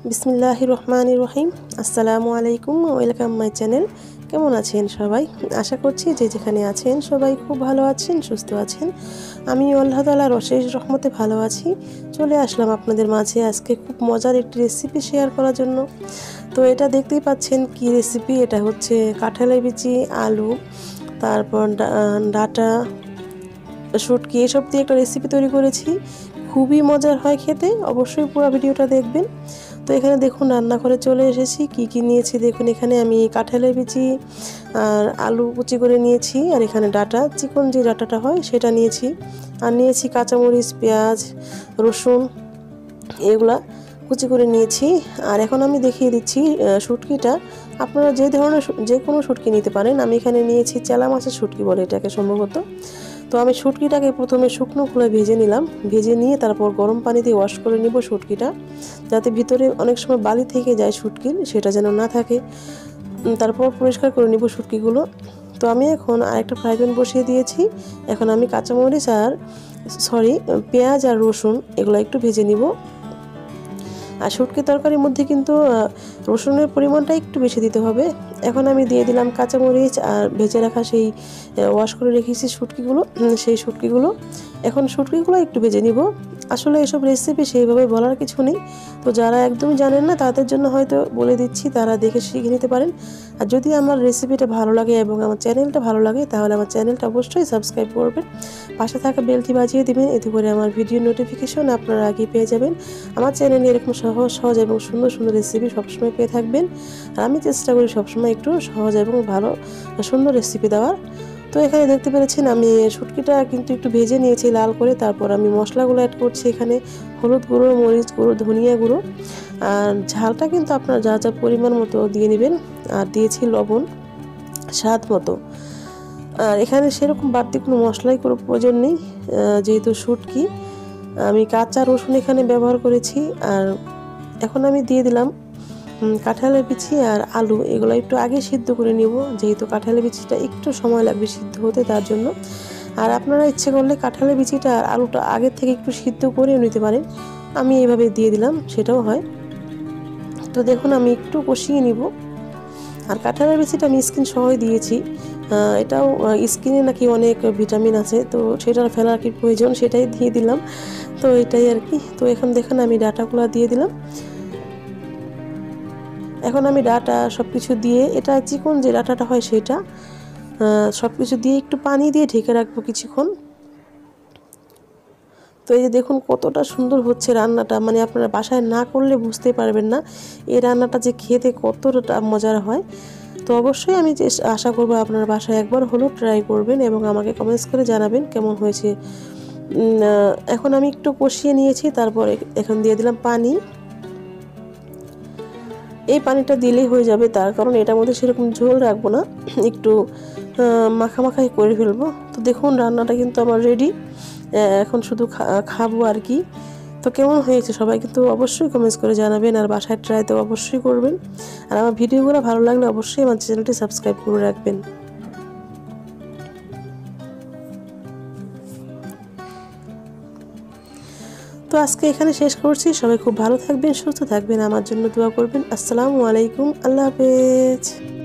বিসমিল্লাহির রহমানির রহিম। আসসালামু আলাইকুম, ওয়েলকাম মাই চ্যানেল। কেমন আছেন সবাই? আশা করছি যে যেখানে আছেন সবাই খুব ভালো আছেন, সুস্থ আছেন। আমি আল্লাহ তাআলার অশেষ রহমতে ভালো আছি। চলে আসলাম আপনাদের মাঝে আজকে খুব মজার একটি রেসিপি শেয়ার করার জন্য। তো এটা দেখতেই পাচ্ছেন কি রেসিপি, এটা হচ্ছে কাঁঠালের বিচি, আলু, তারপর ডাঁটা, শুটকি এসব দিয়ে একটা রেসিপি তৈরি করেছি। খুবই মজার হয় খেতে, অবশ্যই পুরো ভিডিওটা দেখবেন। তো এখানে দেখুন রান্না করে চলে এসেছি। কি নিয়েছি দেখুন, এখানে আমি কাঁঠালের বিচি আর আলু কুচি করে নিয়েছি, আর এখানে ডাঁটা, চিকন যে ডাঁটাটা হয় সেটা নিয়েছি, আর নিয়েছি কাঁচামরিচ, পেঁয়াজ, রসুন, এগুলা কুচি করে নিয়েছি। আর এখন আমি দেখিয়ে দিচ্ছি শুটকিটা। আপনারা যে ধরনের যে কোনো শুটকি নিতে পারেন। আমি এখানে নিয়েছি চেলা মাছের শুটকি বলে এটাকে সম্ভবত। তো আমি শুটকিটাকে প্রথমে শুকনো খোলায় ভেজে নিলাম, ভেজে নিয়ে তারপর গরম পানি দিয়ে ওয়াশ করে নিব শুটকিটা, যাতে ভিতরে অনেক সময় বালি থেকে যায় শুটকির, সেটা যেন না থাকে। তারপর পরিষ্কার করে নিব শুটকিগুলো। তো আমি এখন আরেকটা ফ্রাই প্যান বসিয়ে দিয়েছি। এখন আমি কাঁচামরিচ আর পেঁয়াজ আর রসুন এগুলো একটু ভেজে নিব। আর শুটকি তরকারির মধ্যে কিন্তু রসুনের পরিমাণটা একটু বেশি দিতে হবে। এখন আমি দিয়ে দিলাম কাঁচামরিচ আর ভেজে রাখা সেই ওয়াশ করে রেখেছি সেই শুটকিগুলো। এখন শুটকিগুলো একটু ভেজে নিব। আসলে এসব রেসিপি সেইভাবে বলার কিছু নেই, তো যারা একদমই জানেন না তাদের জন্য হয়তো বলে দিচ্ছি, তারা দেখে শিখে নিতে পারেন। আর যদি আমার রেসিপিটা ভালো লাগে এবং আমার চ্যানেলটা ভালো লাগে, তাহলে আমার চ্যানেলটা অবশ্যই সাবস্ক্রাইব করবেন, পাশে থাকা বেলটি বাজিয়ে দিবেন। এতে করে আমার ভিডিও নোটিফিকেশন আপনারা আগে পেয়ে যাবেন। আমার চ্যানেলে এরকম সহজ এবং সুন্দর সুন্দর রেসিপি সবসময় পেয়ে থাকবেন। আর আমি চেষ্টা করি সবসময় একটু সহজ এবং ভালো সুন্দর রেসিপি দেওয়ার। তো এখানে দেখতে পেরেছেন আমি শুটকিটা কিন্তু একটু ভেজে নিয়েছি লাল করে। তারপর আমি মশলাগুলো অ্যাড করছি, এখানে হলুদ গুঁড়ো, মরিচ গুঁড়ো, ধনিয়া গুঁড়ো, আর ঝালটা কিন্তু আপনার যা যা পরিমাণ মতো দিয়ে নেবেন। আর দিয়েছি লবণ স্বাদ মতো। আর এখানে সেরকম বাড়তি কোনো মশলাই কোনো প্রয়োজন নেই, যেহেতু শুটকি। আমি কাঁচা রসুন এখানে ব্যবহার করেছি। আর এখন আমি দিয়ে দিলাম কাঁঠালের বিচি আর আলু, এগুলো একটু আগে সিদ্ধ করে নিব, যেহেতু কাঁঠালের বিচিটা একটু সময় লাগবে সিদ্ধ হতে, তার জন্য। আর আপনারা ইচ্ছে করলে কাঁঠালের বিচিটা আর আলুটা আগের থেকে একটু সিদ্ধ করেও নিতে পারেন। আমি এইভাবে দিয়ে দিলাম, সেটাও হয়। তো দেখুন আমি একটু কষিয়ে নিব। আর কাঁঠালের বিচিটা আমি স্কিন সহই দিয়েছি। এটাও স্কিনে নাকি অনেক ভিটামিন আছে, তো সেটার ফেলার কি প্রয়োজন, সেটাই দিয়ে দিলাম। তো এটাই আর কি। তো এখন দেখুন আমি ডাঁটাগুলো দিয়ে দিলাম। এখন আমি ডাঁটা সব কিছু দিয়ে, এটা চিকন যে ডাঁটাটা হয় সেটা, সব কিছু দিয়ে একটু পানি দিয়ে ঢেকে রাখবো কিছুক্ষণ। তো এই যে দেখুন কতটা সুন্দর হচ্ছে রান্নাটা, মানে আপনারা বাসায় না করলে বুঝতে পারবেন না এই রান্নাটা যে খেতে কতটা মজার হয়। তো অবশ্যই আমি আশা করবো আপনার বাসায় একবার হলেও ট্রাই করবেন এবং আমাকে কমেন্টস করে জানাবেন কেমন হয়েছে। এখন আমি একটু কষিয়ে নিয়েছি, তারপর এখন দিয়ে দিলাম পানি। এই পানিটা দিলেই হয়ে যাবে, তার কারণ এটার মধ্যে সেরকম ঝোল রাখবো না, একটু মাখামাখাই করে ফেলবো। তো দেখুন রান্নাটা কিন্তু আমার রেডি, এখন শুধু খাবো আর কি। তো কেমন হয়েছে সবাই কিন্তু অবশ্যই কমেন্টস করে জানাবেন, আর বাসায় ট্রাই তো অবশ্যই করবেন। আর আমার ভিডিওগুলো ভালো লাগলে অবশ্যই আমার চ্যানেলটি সাবস্ক্রাইব করে রাখবেন। তো আজকে এখানে শেষ করছি। সবাই খুব ভালো থাকবেন, সুস্থ থাকবেন, আমার জন্য দোয়া করবেন। আসসালামু আলাইকুম, আল্লাহ হাফেজ।